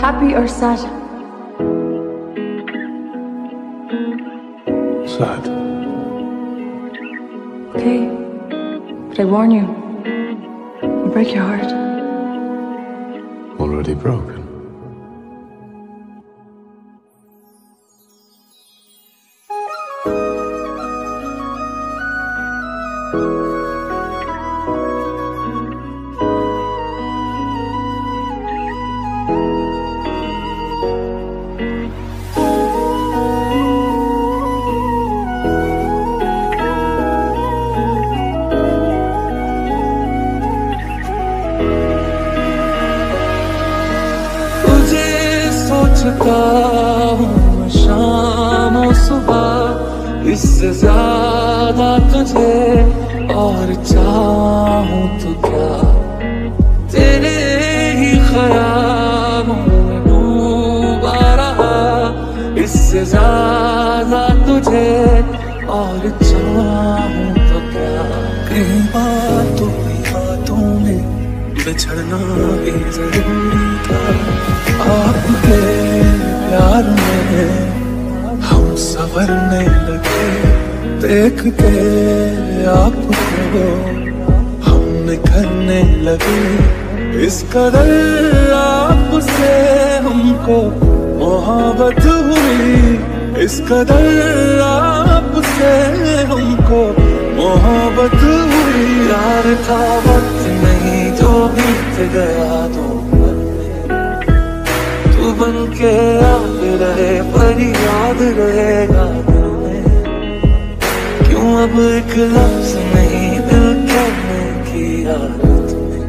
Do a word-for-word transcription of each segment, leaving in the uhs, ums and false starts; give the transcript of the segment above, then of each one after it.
happy or sad? Sad. Okay, but I warn you, I'll break your heart. Already broken. हूँ शाम और सुबह, इससे ज्यादा तुझे और चाहूँ तो क्या। तेरे ही ख्यालों में डूबा रहा, इससे ज्यादा तुझे और चाहूँ तो क्या। कई बातों बातों में बिछड़ना भी जरूरी था। आपके प्यार में हम संवरने लगे, देख के आपको हम निखरने लगे। इस कदर आपसे हमको मोहब्बत हुई, इस कदर आपसे हमको मोहब्बत हुई। यार था वक्त नहीं जो बीत गया तो बन के याद रहे, पर याद रहेगा दिल में। क्यों अब एक लफ्ज नहीं दिल कहने की आदत में।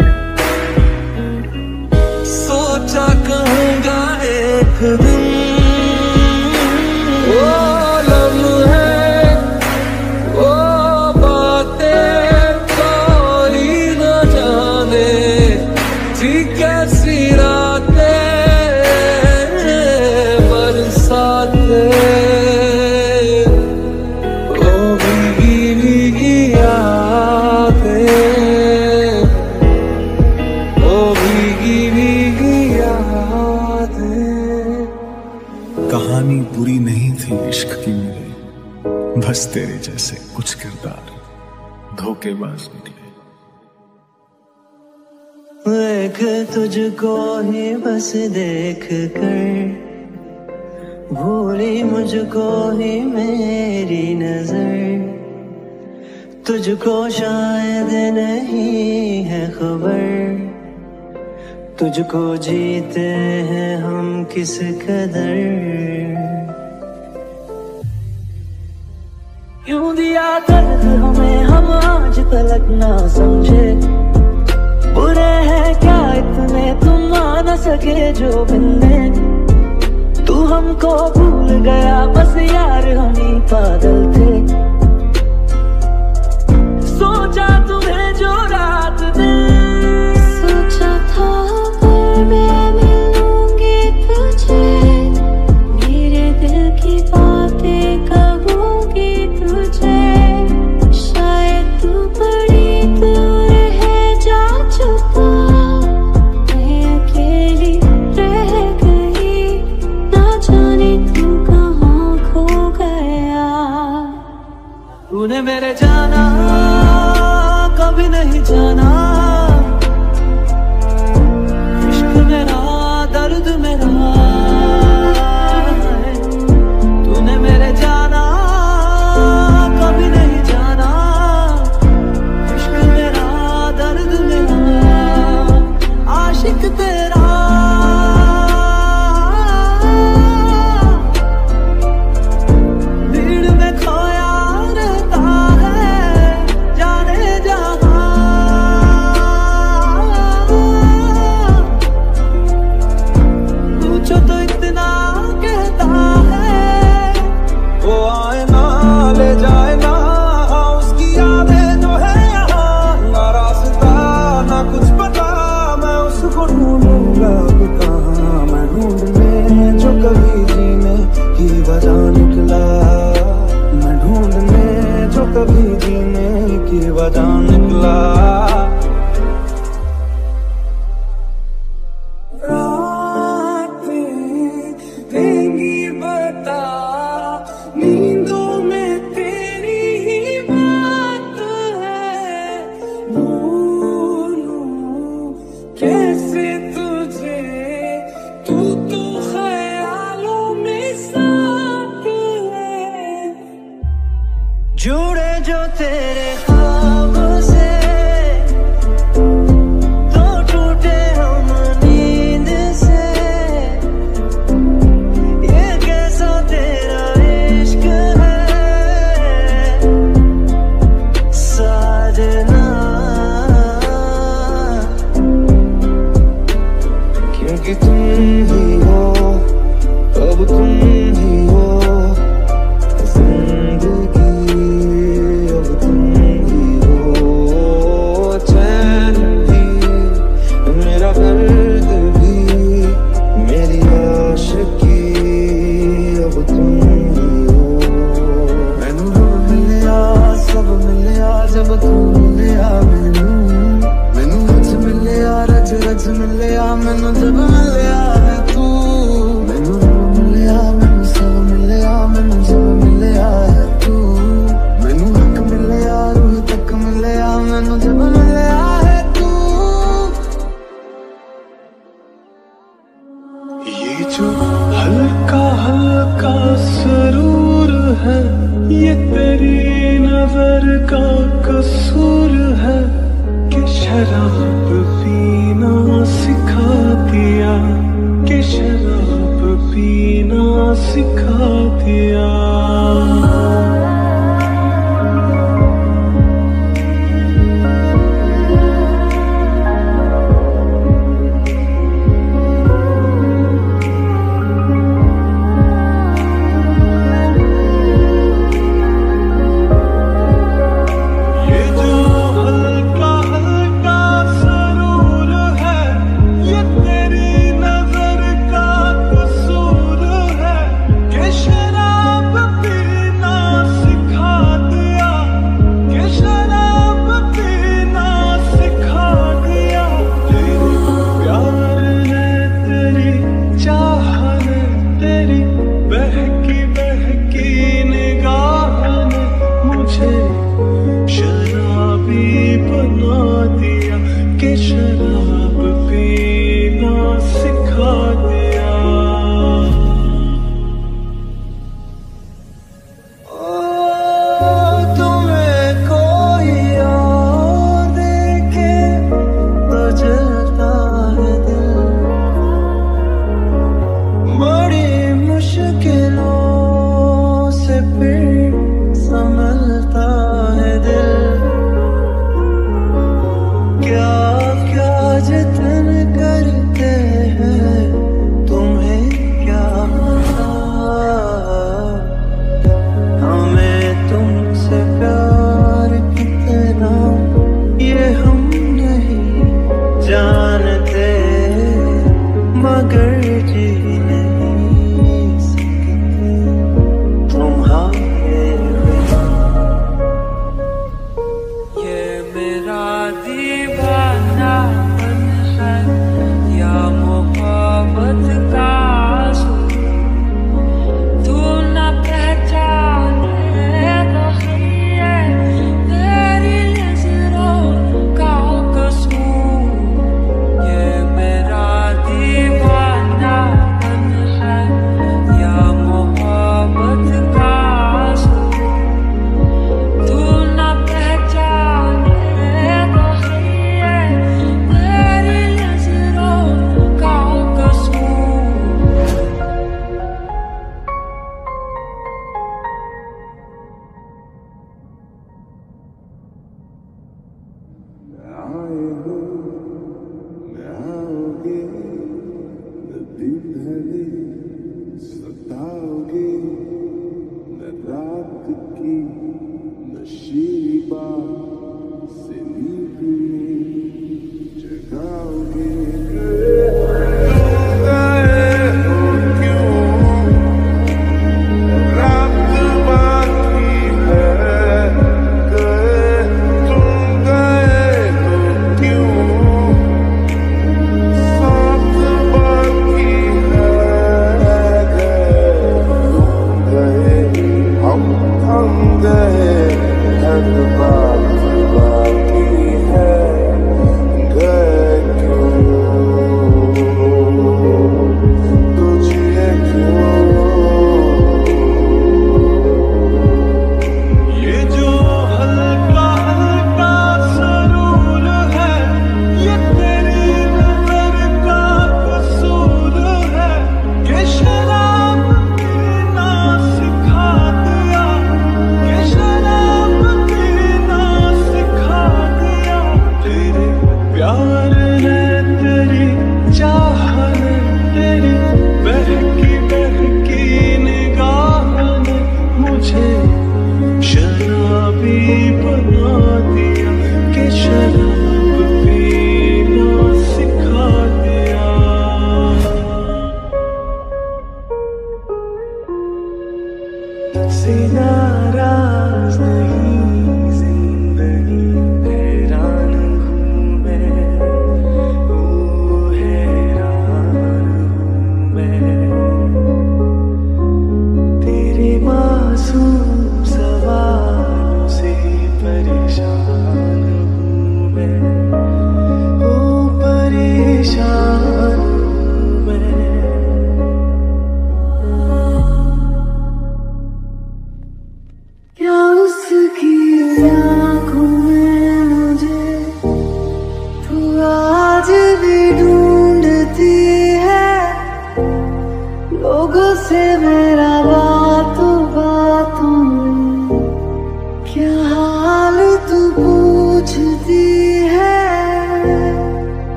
सोचा कहूँगा एक दिन वो लम्हे, वो बातें कोई न जाने थी कैसी रातें साथे। ओ भीगी भीगी यादें, ओ भीगी भीगी यादें। कहानी बुरी नहीं थी इश्क की मेरे, बस तेरे जैसे कुछ किरदार धोखेबाज निकले। देख तुझको ही बस देख कर भूली मुझको ही मेरी नजर। तुझको शायद नहीं है खबर, तुझको जीते हैं हम किस कदर। यूं दिया दर्द हमें हम आज तलक ना समझे, बुरे हैं क्या इतने तुम आ न सके जो बिंदे। तू हमको भूल गया बस यार हम ही पागल थे। सोचा तुम्हें जो रात दिन, सोचा था पर मैं मिलूंगी तुझे, मेरे दिल की बातें कहूंगी तुझे। शायद तू बड़ी दूर है जा चुका, मैं अकेली रह गई, जाने तू कहाँ खो गया। कैसे तुझे, तू तो ख्यालों में साथ है। जुड़े जो तेरे ख्वाब से तो टूटे हम नींद से। ये कैसा तेरा इश्क है साजना।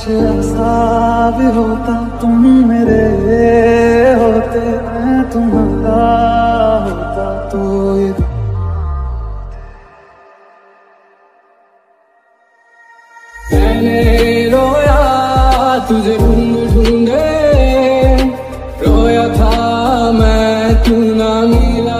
ऐसा भी होता, तुम मेरे होते, मैं तुम्हारा होता तो ये मैंने रोया तुझे ढूंढ ढूंढे, रोया था मैं तू ना मिला,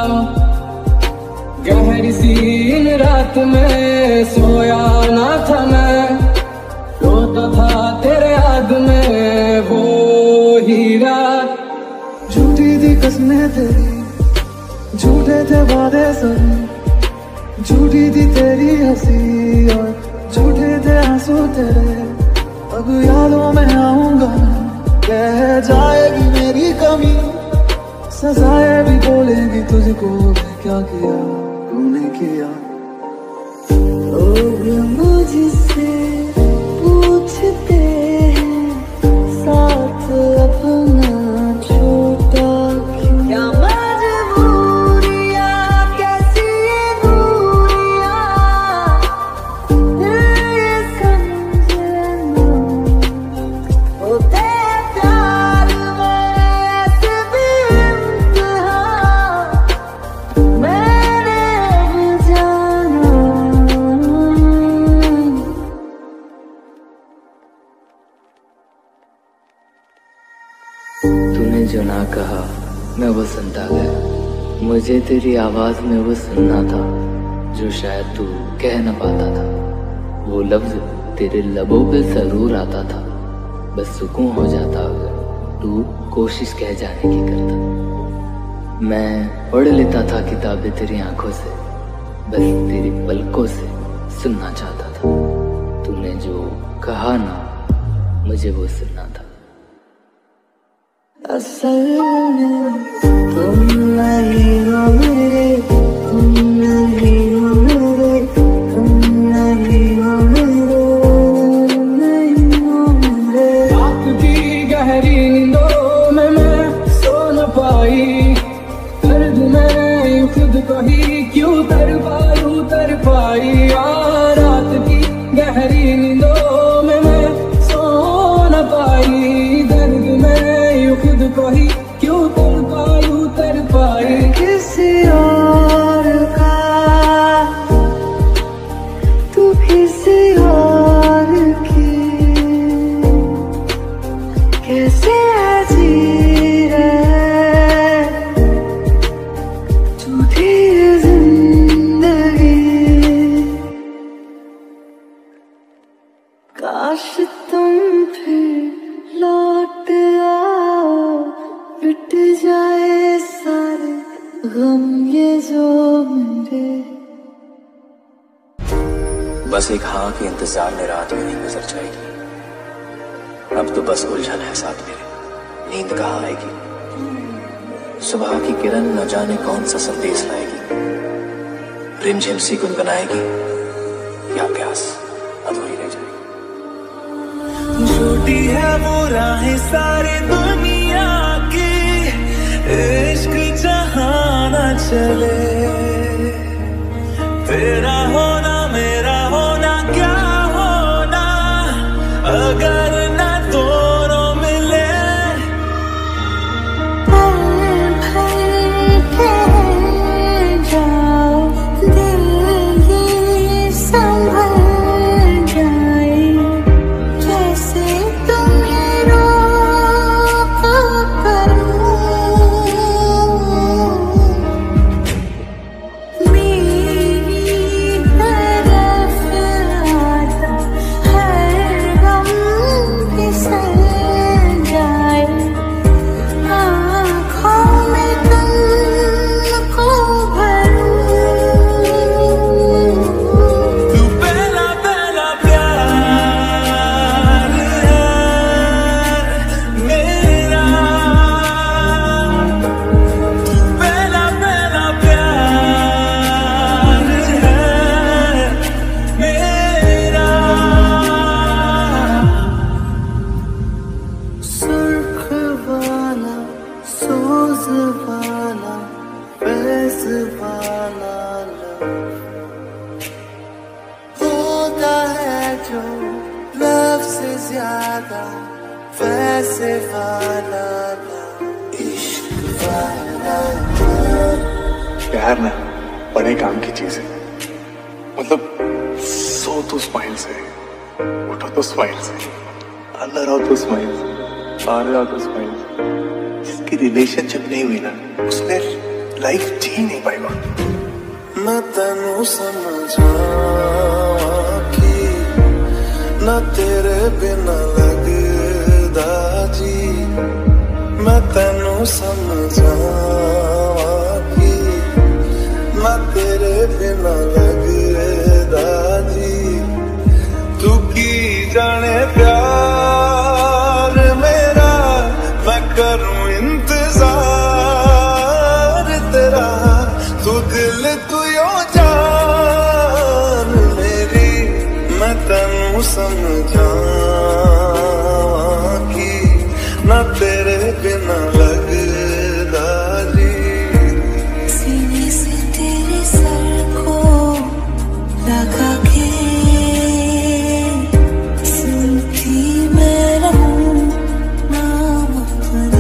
गहरी सी इन रात में सोया ना था मैं, रोता था तेरे याद में वो ही रात। झूठी थी कसमें तेरी, झूठे थे वादे सभी, झूठी थी तेरी हंसी और झूठे थे आंसू तेरे। अब यादों में आऊंगा मैं, कह जाएगी मेरी कमी, सजाएं भी बोलेगी तुझको, मैं क्या किया तूने किया। लोग मुझसे पूछते हैं साथ अपना छोटा क्यों, क्या मजबूरियां कैसी ये दूरियां, ये समझना होते प्यार में ऐसे भी इम्तिहान, मैंने अब जाना। तूने जो ना कहा मैं वो सुनता गया, मुझे तेरी आवाज में वो सुनना था जो शायद तू कह न पाता था। वो लफ्ज तेरे लबों पे जरूर आता था, बस सुकून हो जाता अगर तू कोशिश कह जाने की करता। मैं पढ़ लेता था किताबें तेरी आंखों से, बस तेरी पलकों से सुनना चाहता था। तूने जो कहा ना मुझे वो सुनना था। असल में तुम नहीं हो मेरे, तुम नहीं हो मेरे, तुम नहीं हो मेरे, नहीं हो मेरे। रात की गहरी नींदों में मैं सो न पाई, दर्द में खुद को ही क्यों तर पायूं तर पाई। रात की गहरी नींदों में मैं सो न पाई, दर्द में खुद को ही क्यों तर पायूं तर पाई। किसी और का तू किसी और की, कैसे जी रहे झूठी जिंदगी। काश तुम फिर लौट आओ, मिट जाए सारे गम ये जो मेरे। बस एक हाँ के इंतजार में रात में नहीं गुजर जाएगी, अब तो बस उलझन है साथ मेरे, नींद कहाँ आएगी। सुबह की किरण न जाने कौन सा संदेश लाएगी, रिमझिम सी गुनगुनाएगी या प्यास अधूरी रह जाएगी। छोटी है वो राहें सारी दुनिया की, इश्क जहां न चले, तेरा होना मेरा होना क्या होना अगर न दोनों मिले। पल भर ठहर जाओ, दिल ये संभल जाए, जैसे तुम्हें रोका करूं। मेरी तरफ आता हर गम फिसल जाए, आँखों में तुमको भरूं। तू पहला पहला प्यार है मेरा, तू पहला पहला प्यार है मेरा। सुर्ख वाला सोज वाला फैज वाला लव होता है जो लव से ज्यादा वैसे वाला इश्क वाला। प्यार ना बड़े काम की चीज है। मतलब सो तो स्माइल से, उठो तो स्माइल से, अंदर आओ तो स्माइल से, बाहर आओ तो स्माइल से। जिसकी रिलेशनशिप नहीं हुई ना उसने लाइफ जी नहीं पाएगा। मैं तेनू समझा कि ना तेरे बिना लगदा जी। मैं तेनू समझा कि ना तेरे बिना लगदा जी। तू की जाने प्यार मेरा, मैं करूं इंतजार तेरा। तू दिल तू यो जान मेरी, मैं तेनू समझा कि ना तेरे बिना लगदा जी। सीने से तेरे सर को लगा के सुनती मैं रहूं नाम तेरे।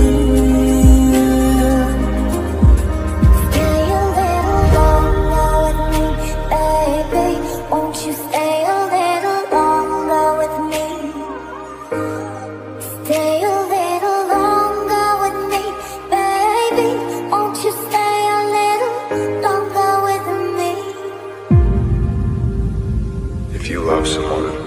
Stay a little longer with me, baby. Won't you stay a little longer with me? Stay a little longer with me, baby. Won't you stay a little longer with me? If you love someone,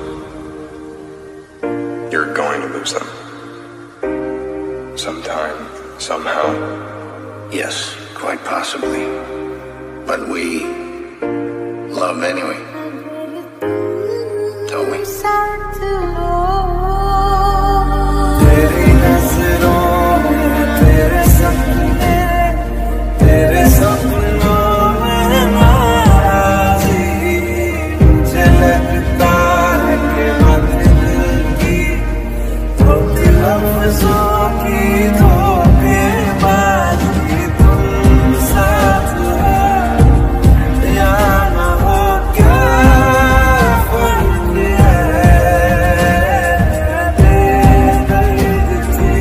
you're going to lose them. Sometime, somehow. Yes, quite possibly. But we love anyway, don't we? तेरी नजरों में तेरे सपने, तेरे सपनों में नाराज़ी झलकता है कि मैं दिल की धोखे लफ्ज़ों की धोखेबाज़ी। तुम साथ हो या ना हो क्या फर्क है। दर्द थी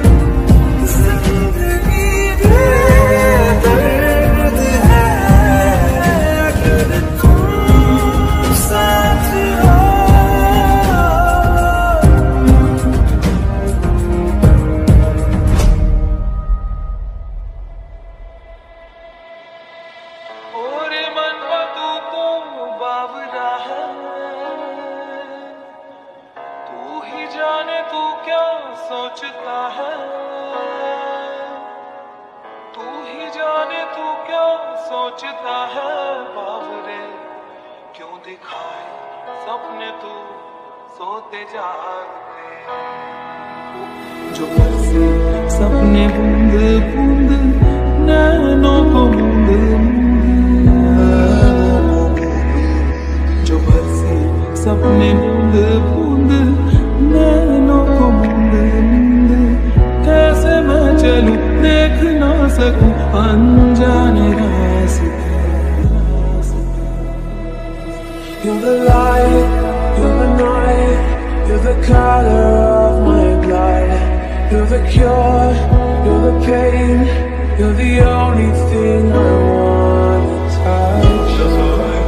जिंदगी दे दर्द है, अगर तुम साथ हो। ओरे मन तू तो बावरा है, तू ही जाने तू क्या सोचता है। तू ही जाने तू क्या सोचता है बावरे। क्यों दिखाए सपने तू सोते जागते, जो बरसे सपने बूंद बूंद नैनों को बूंद बूंद। जो बरसे सपने बूंद बूंद नैनों को बूंद बूंद। कैसे मैं चलूं देख ना सकूं अनजाने रास्ते। You're the light, you're the night, you're the color of my blood. You're the cure, you're the pain, you're the only thing I want to touch.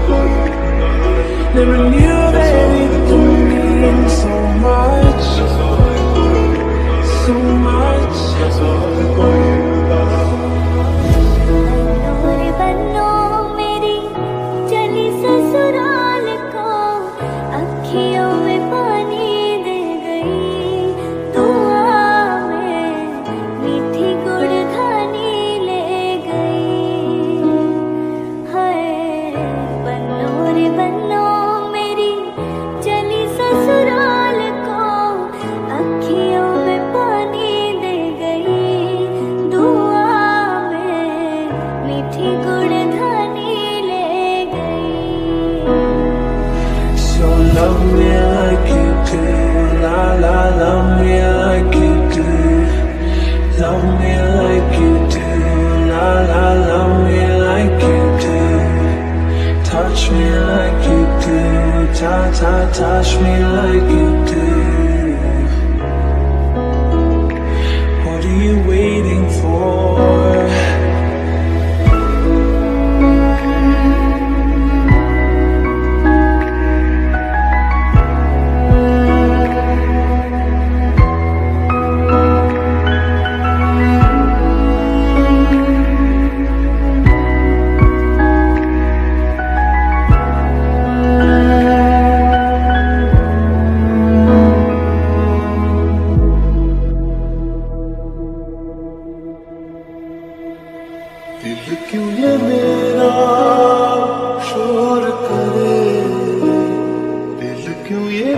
Never knew that it could mean so much, so much. नूर बनो मेरी चली ससुराल को, अखियों में पानी दे गई। दुआ में मीठी गुड़ खानी ले गई। हाय बनो रे बनो मेरी चली ससुराल को, अखियों में पानी दे गई। दुआ में मीठी गुड़ खानी ले गई। So love me like you do, la la, love me like you do. Love me like you do, la la, love me like you do. Touch me like you do, ta ta, touch me like you do.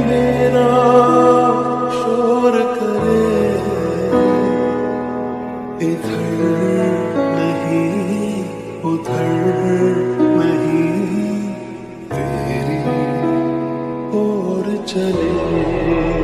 मेरा शोर करे, इधर नहीं उधर नहीं, तेरी ओर चले।